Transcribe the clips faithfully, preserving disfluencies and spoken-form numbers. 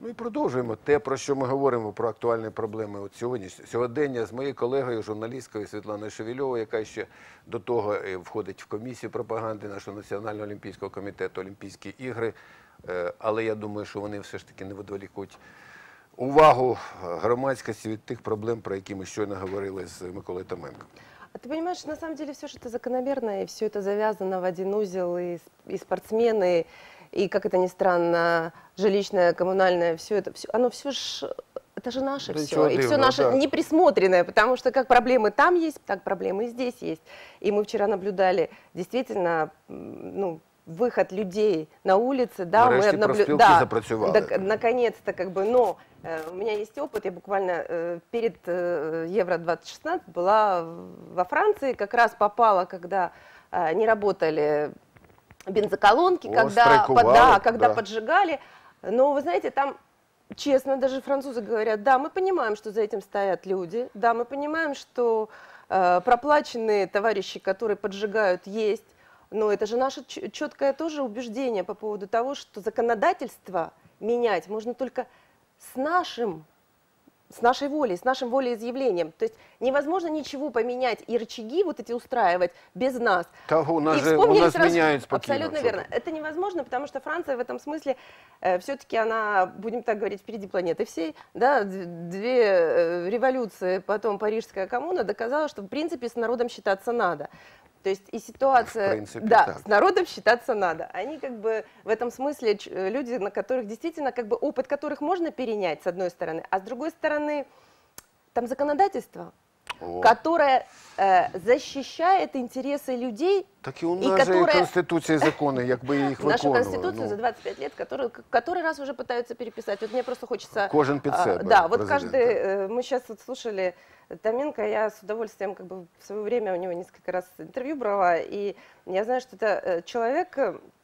Ну і продовжуємо те, про що ми говоримо, про актуальні проблеми от сьогодні. Сьогодення з моєю колегою, журналісткою Світланою Шевельовою, яка ще до того входить в комісію пропаганди нашого Національного олімпійського комітету «Олімпійські ігри». Але я думаю, що вони все ж таки не відволікуть увагу громадськості від тих проблем, про які ми щойно говорили з Миколою Томенком. А ты понимаешь, на самом деле все же это закономерно, и все это завязано в один узел, и, и спортсмены, и, как это ни странно, жилищное, коммунальное, все это, все, оно все же, это же наше да все, и все наше да. неприсмотренное, потому что как проблемы там есть, так проблемы и здесь есть. И мы вчера наблюдали действительно, ну, выход людей на улицы, да, мы наблюдали, да, наконец-то, как бы, но э, у меня есть опыт, я буквально э, перед э, Евро двадцать шестнадцать была во Франции, как раз попала, когда э, не работали бензоколонки, О, когда, под, да, когда да. поджигали, но вы знаете, там, честно, даже французы говорят, да, мы понимаем, что за этим стоят люди, да, мы понимаем, что э, проплаченные товарищи, которые поджигают, есть. Но это же наше четкое тоже убеждение по поводу того, что законодательство менять можно только с нашим, с нашей волей, с нашим волеизъявлением. То есть невозможно ничего поменять и рычаги вот эти устраивать без нас. Так, у нас, и же, у нас сразу, меняют спокойно. абсолютно верно. Это невозможно, потому что Франция в этом смысле э, все-таки она, будем так говорить, впереди планеты всей. Да, две э, революции, потом Парижская коммуна доказала, что в принципе с народом считаться надо. То есть и ситуация, в принципе, да, так. с народом считаться надо. Они как бы в этом смысле люди, на которых действительно как бы опыт которых можно перенять с одной стороны, а с другой стороны там законодательство, О. которое э, защищает интересы людей. Так и у нас и же которое... Конституция и законы, якби их выполнили. Нашу Конституцию ну... за двадцать пять лет, которую который раз уже пытаются переписать. Вот мне просто хочется... Кожен під себе, а, да, вот каждый, э, мы сейчас вот слушали Томенко, я с удовольствием как бы в свое время у него несколько раз интервью брала, и я знаю, что это человек,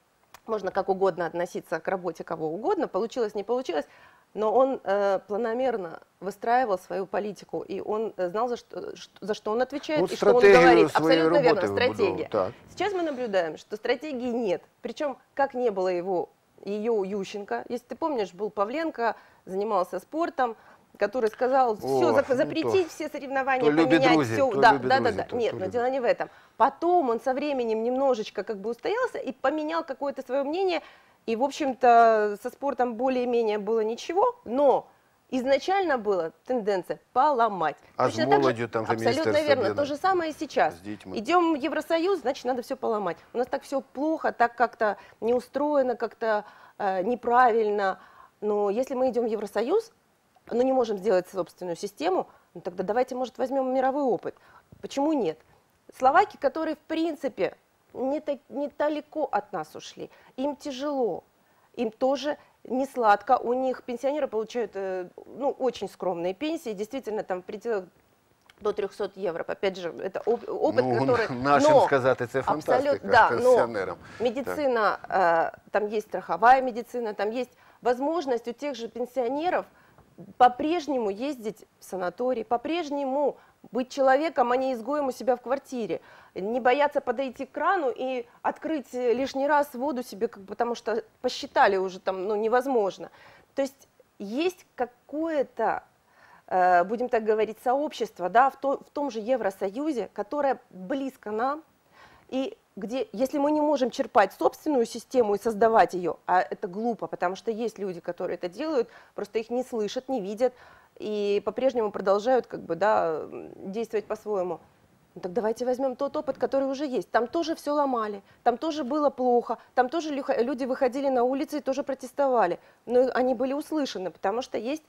можно как угодно относиться к работе кого угодно, получилось, не получилось, но он э, планомерно выстраивал свою политику, и он знал, за что, за что он отвечает, вот и что он говорит. Абсолютно верно, стратегия. Сейчас мы наблюдаем, что стратегии нет, причем как не было его, ее у Ющенко, если ты помнишь, был Павленко, занимался спортом, который сказал, все, О, запретить ну, все соревнования, поменять друзей, все. Да, да, да, да. То, Нет, но любит. Дело не в этом. Потом он со временем немножечко как бы устоялся и поменял какое-то свое мнение. И, в общем-то, со спортом более-менее было ничего, но изначально была тенденция поломать. А Точно с молодью же, там же абсолютно верно. То же самое и сейчас. Идем в Евросоюз, значит, надо все поломать. У нас так все плохо, так как-то не устроено, как-то э, неправильно. Но если мы идем в Евросоюз, но не можем сделать собственную систему, ну тогда давайте, может, возьмем мировой опыт. Почему нет? Словаки, которые, в принципе, не, так, не далеко от нас ушли, им тяжело, им тоже не сладко, у них пенсионеры получают ну, очень скромные пенсии, действительно, там в пределах до трёхсот евро. Опять же, это опыт, ну, который... Нашим но, сказать, это фантастика, да, пенсионерам. Но медицина, э, там есть страховая медицина, там есть возможность у тех же пенсионеров по-прежнему ездить в санаторий, по-прежнему быть человеком, а не изгоем у себя в квартире, не бояться подойти к крану и открыть лишний раз воду себе, потому что посчитали уже там, ну, невозможно. То есть есть какое-то, э, будем так говорить, сообщество, да, в, то, в том же Евросоюзе, которое близко нам, и где, если мы не можем черпать собственную систему и создавать ее, а это глупо, потому что есть люди, которые это делают, просто их не слышат, не видят, и по-прежнему продолжают как бы, да, действовать по-своему. Ну, так давайте возьмем тот опыт, который уже есть. Там тоже все ломали, там тоже было плохо, там тоже люди выходили на улицы и тоже протестовали. Но они были услышаны, потому что есть...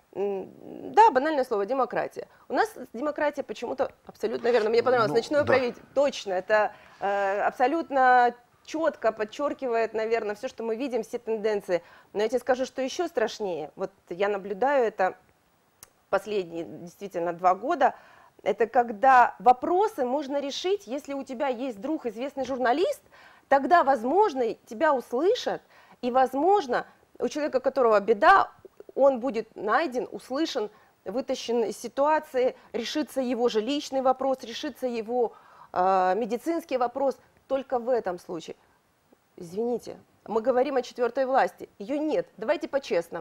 Да, банальное слово, демократия. У нас демократия почему-то абсолютно верно. Мне понравилось ну, ночное да. правительство. Точно, это э, абсолютно четко подчеркивает, наверное, все, что мы видим, все тенденции. Но я тебе скажу, что еще страшнее. Вот я наблюдаю это последние действительно два года. Это когда вопросы можно решить, если у тебя есть друг, известный журналист, тогда, возможно, тебя услышат, и, возможно, у человека, у которого беда, он будет найден, услышан, вытащен из ситуации, решится его же личный вопрос, решится его э, медицинский вопрос. Только в этом случае. Извините, мы говорим о четвертой власти, ее нет. Давайте по-честному.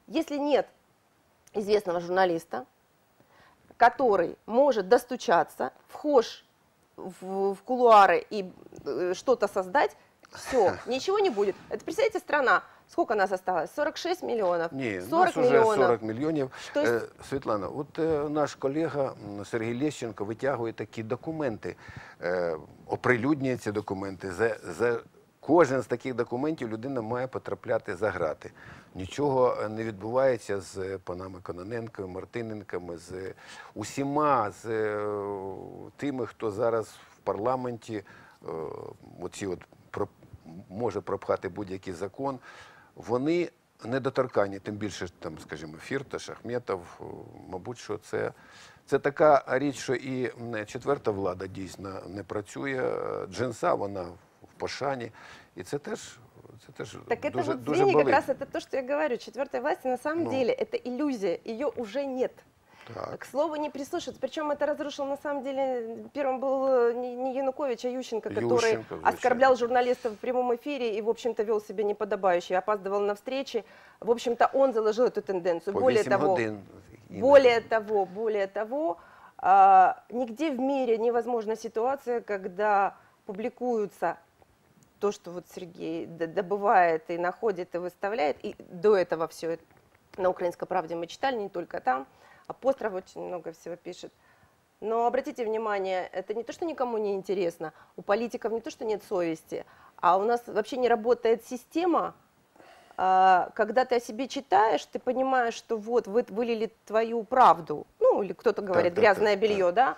Если нет известного журналиста, который может достучаться, вхож в, в кулуары и э, что-то создать, все, ничего не будет. Это, представляете, страна, сколько нас осталось? сорок шесть миллионов, Ні, сорок нас уже миллионов. сорок мільйонів. То есть- Е, Світлана, от е, наш колега м, Сергій Лещенко витягує такі документи, е, оприлюднює ці документи. За, за кожен з таких документів людина має потрапляти за грати. Нічого е, не відбувається з е, панами Кононенками, Мартиненками, з е, усіма, з е, тими, хто зараз в парламенті е, оці от про, може пропхати будь-який закон. Вони недоторканні, тим більше, там, скажімо, Фірташ, Ахметов, мабуть, що це, це така річ, що і м, четверта влада дійсно не працює, Джинса, вона в пошані, і це теж, це теж Так это дуже, вот, дуже извини, как болить. раз это то, что я говорю. Четвертой власти на самом Ну. деле это иллюзия, ее уже нет. Так. К слову, не прислушиваться. Причем это разрушил, на самом деле, первым был э, не не Янукович, а Ющенко, который Ющенко, звичайно. оскорблял журналистов в прямом эфире и, в общем-то, вел себя неподобающе, опаздывал на встречи. В общем-то, он заложил эту тенденцию. По Более вісім того, годин. іноді. более того, более того, а, нигде в мире невозможна ситуация, когда публикуются то, что вот Сергей д- добывает и находит и выставляет, и до этого все на «Украинской правде» мы читали, не только там, Апостроф очень много всего пишет. Но обратите внимание, это не то, что никому не интересно, у политиков не то, что нет совести, а у нас вообще не работает система, а, когда ты о себе читаешь, ты понимаешь, что вот вы вылили твою правду, ну или кто-то говорит так, грязное так, белье, да,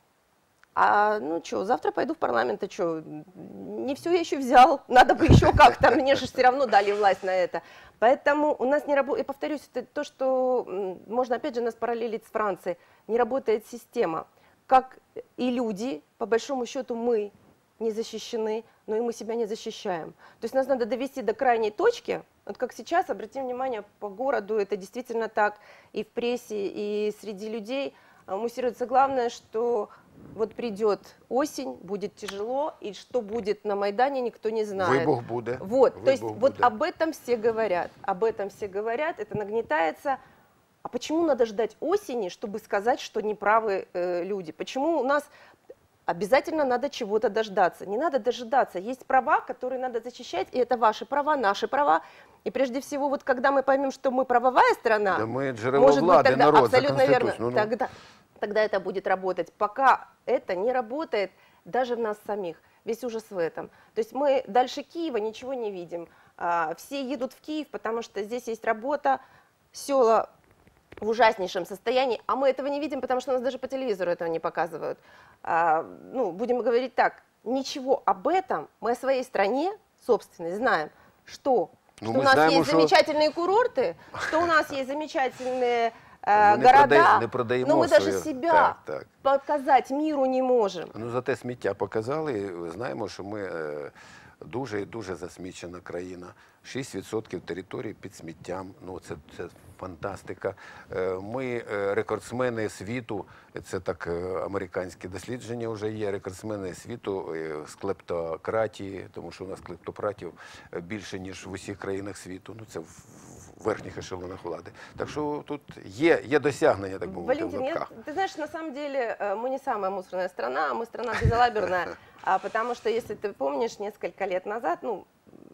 а ну что, завтра пойду в парламент, а что, не все я еще взял, надо бы еще как-то, мне же все равно дали власть на это. Поэтому у нас не работает, я повторюсь, это то, что м, можно опять же нас параллелить с Францией, не работает система. Как и люди, по большому счету мы не защищены, но и мы себя не защищаем. То есть нас надо довести до крайней точки, вот как сейчас, обратим внимание, по городу это действительно так, и в прессе, и среди людей а, муссируется главное, что вот придет осень, будет тяжело, и что будет на Майдане, никто не знает. Вибух буде. Вот, то есть Вибух вот буде. об этом все говорят, об этом все говорят, это нагнетается. А почему надо ждать осени, чтобы сказать, что неправы э, люди? Почему у нас обязательно надо чего-то дождаться? Не надо дожидаться. Есть права, которые надо защищать, и это ваши права, наши права. И прежде всего, вот когда мы поймем, что мы правовая страна, Да ми джерело может быть, влади, тогда народ, за абсолютно верно, Конституцію. Ну, ну. тогда, тогда это будет работать. Пока это не работает даже в нас самих. Весь ужас в этом. То есть мы дальше Киева ничего не видим. А, все едут в Киев, потому что здесь есть работа, села в ужаснейшем состоянии, а мы этого не видим, потому что нас даже по телевизору этого не показывают. А, ну, будем говорить так, ничего об этом мы о своей стране собственной знаем, что, Ну, что мы у нас знаем, есть что- замечательные курорты, что у нас есть замечательные э, Ми не города, продай- не продаємо но мы даже своє- себя Так, так. показать миру не можем. Ну, зате сміття показали. І знаємо, що ми е, дуже і дуже засмічена країна. шість відсотків території під сміттям. Ну, це, це фантастика. Е, Ми е, рекордсмени світу. Це так е, американські дослідження вже є. Рекордсмени світу е, з клептократії, тому що у нас клептократів е, більше, ніж в усіх країнах світу. Ну, це в в верхніх ешелонах влади. Так що тут є, є досягнення, так би мовити, в Валентин, я- лапках. ты знаешь, на самом деле э, мы не самая мусорная страна, мы страна безалаберная, а потому что, если ты помнишь, несколько лет назад, ну,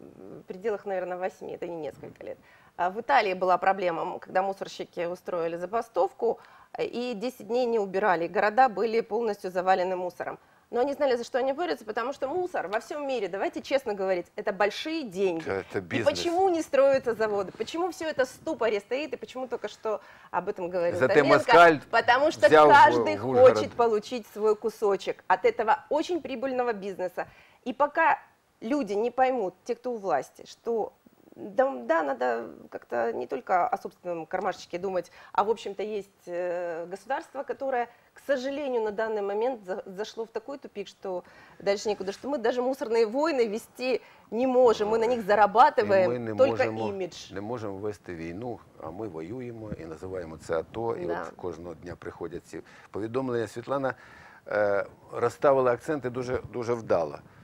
в пределах, наверное, восьми, это не несколько лет, а в Италии была проблема, когда мусорщики устроили забастовку э, и десять дней не убирали, и города были полностью завалены мусором. Но они знали, за что они борются, потому что мусор во всем мире, давайте честно говорить, это большие деньги. Это- это И бизнес. почему не строятся заводы? Почему все это в ступоре стоит? И почему только что об этом говорил Зате Томенко? москаль Потому что взял в- каждый в Ужгород. хочет получить свой кусочек от этого очень прибыльного бизнеса. И пока люди не поймут, те, кто у власти, что да, да, надо как-то не только о собственном кармашечке думать, а в общем-то есть э, государство, которое, к сожалению, на данный момент за- зашло в такой тупик, что дальше некуда, что мы даже мусорные войны вести не можем, мы на них І зарабатываем ми не только можемо, имидж. не можемо вести війну, а ми воюємо і називаємо це АТО. І Да. от кожного дня приходять ці повідомлення. Світлана е, розставила акценти дуже, дуже вдало.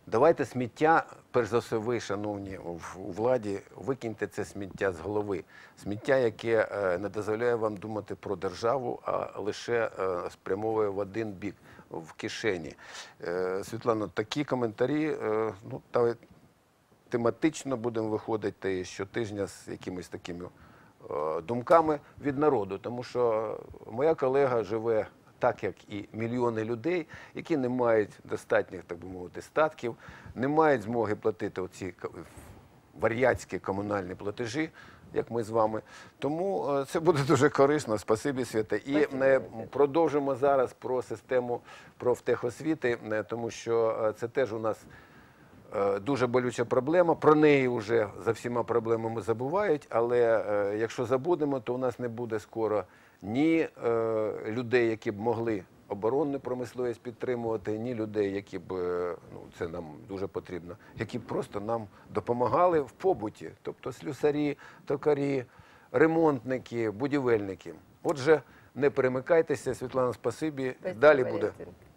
Давайте сміття, перш за все ви, шановні, в- у владі, викиньте це сміття з голови. Сміття, яке е, не дозволяє вам думати про державу, а лише е, спрямовує в один бік, в кишені. Е, Світлано, такі коментарі, е, ну, та, тематично будемо виходити щотижня з якимись такими е, думками від народу. Тому що моя колега живе так, як і мільйони людей, які не мають достатніх, так би мовити, статків, не мають змоги платити оці ка- вар'яцькі комунальні платежі, як ми з вами. Тому е, це буде дуже корисно. Спасибі, Свята. І Спасибо, е, Свята. продовжимо зараз про систему профтехосвіти, е, тому що е, це теж у нас е, дуже болюча проблема. Про неї вже за всіма проблемами забувають, але е, якщо забудемо, то у нас не буде скоро ні е, людей, які б могли оборонну промисловість підтримувати, ні людей, які б, е, ну це нам дуже потрібно, які б просто нам допомагали в побуті, тобто слюсарі, токарі, ремонтники, будівельники. Отже, не перемикайтеся, Світлана, спасибі. Спасибо, Далі Валерий буде. Васильевич.